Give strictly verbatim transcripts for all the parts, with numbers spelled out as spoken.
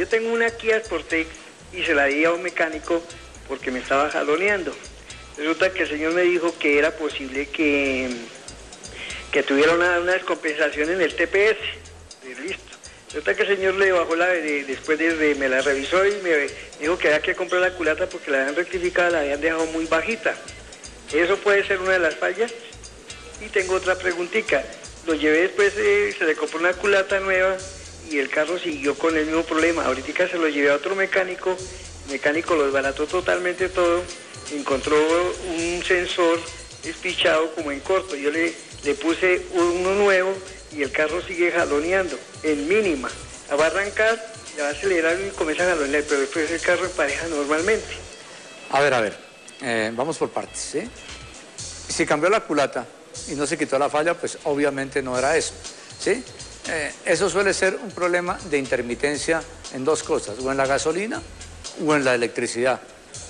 tengo una Kia Sportage y se la di a un mecánico porque me estaba jaloneando. Resulta que el señor me dijo que era posible que, que tuviera una, una descompensación en el T P S. Y listo. Resulta que el señor le bajó la, de, después de, de, me la revisó y me dijo que había que comprar la culata porque la habían rectificado, la habían dejado muy bajita. Eso puede ser una de las fallas. Y tengo otra preguntita. Lo llevé después, eh, se le compró una culata nueva y el carro siguió con el mismo problema. Ahorita se lo llevé a otro mecánico, el mecánico lo desbarató totalmente todo, encontró un sensor despichado como en corto. Yo le, le puse uno nuevo y el carro sigue jaloneando en mínima. La va a arrancar, la va a acelerar y comienza a jalonear, pero después el carro empareja normalmente. A ver, a ver, eh, vamos por partes, ¿sí? Si cambió la culata y no se quitó la falla, pues obviamente no era eso, ¿sí? Eh, eso suele ser un problema de intermitencia en dos cosas, o en la gasolina o en la electricidad.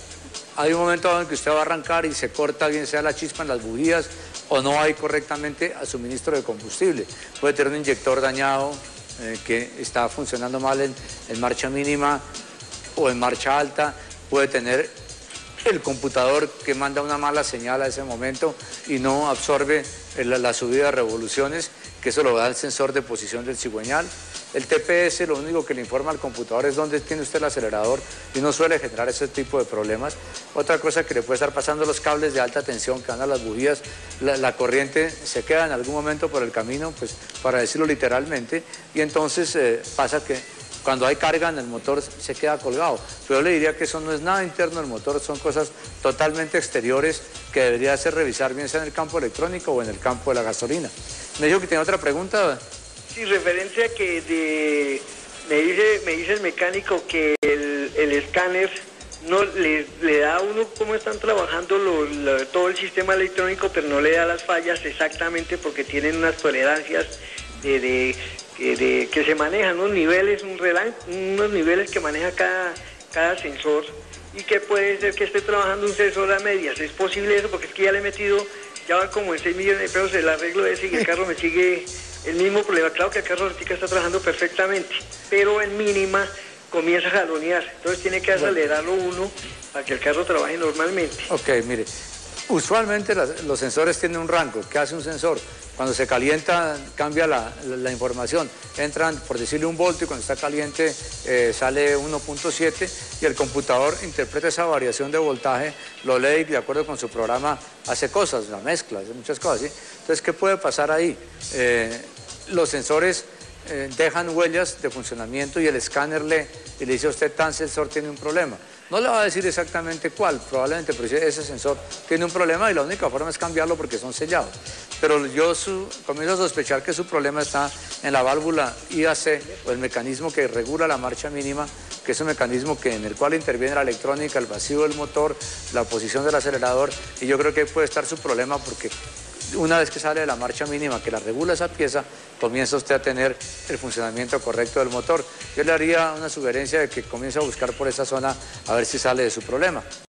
Hay un momento en que usted va a arrancar y se corta bien sea la chispa en las bujías o no hay correctamente a suministro de combustible. Puede tener un inyector dañado eh, que está funcionando mal en, en marcha mínima o en marcha alta, puede tener el computador que manda una mala señal a ese momento y no absorbe la, la subida de revoluciones, que eso lo da el sensor de posición del cigüeñal. El T P S lo único que le informa al computador es dónde tiene usted el acelerador y no suele generar ese tipo de problemas. Otra cosa que le puede estar pasando, los cables de alta tensión que van a las bujías, la, la corriente se queda en algún momento por el camino, pues para decirlo literalmente, y entonces eh, pasa que cuando hay carga en el motor se queda colgado. Pero yo le diría que eso no es nada interno del motor, son cosas totalmente exteriores que debería hacer revisar bien sea en el campo electrónico o en el campo de la gasolina. Me dijo que tenía otra pregunta. Sí, referencia que de, me, dice, me dice el mecánico que el, el escáner no le, le da a uno cómo están trabajando lo, lo, todo el sistema electrónico, pero no le da las fallas exactamente porque tienen unas tolerancias de... de De, de, que se manejan unos niveles, un relan, unos niveles que maneja cada, cada sensor y que puede ser que esté trabajando un sensor a medias. Es posible eso porque es que ya le he metido, ya va como en seis millones de pesos el arreglo ese y el carro me sigue el mismo problema. Claro que el carro ahorita está trabajando perfectamente, pero en mínima comienza a jalonear. Entonces tiene que acelerarlo uno para que el carro trabaje normalmente. Ok, mire, usualmente las, los sensores tienen un rango. ¿Qué hace un sensor? Cuando se calienta cambia la, la, la información, entran por decirle un voltio y cuando está caliente eh, sale uno punto siete y el computador interpreta esa variación de voltaje, lo lee y de acuerdo con su programa hace cosas, la mezcla, hace muchas cosas, ¿sí? Entonces, ¿qué puede pasar ahí? Eh, los sensores eh, dejan huellas de funcionamiento y el escáner lee y le dice a usted, tal sensor tiene un problema. No le va a decir exactamente cuál, probablemente, pero ese sensor tiene un problema y la única forma es cambiarlo porque son sellados. Pero yo su, comienzo a sospechar que su problema está en la válvula I A C, o el mecanismo que regula la marcha mínima, que es un mecanismo que, en el cual interviene la electrónica, el vacío del motor, la posición del acelerador, y yo creo que ahí puede estar su problema porque una vez que sale de la marcha mínima, que la regula esa pieza, comienza usted a tener el funcionamiento correcto del motor. Yo le haría una sugerencia de que comience a buscar por esa zona a ver si sale de su problema.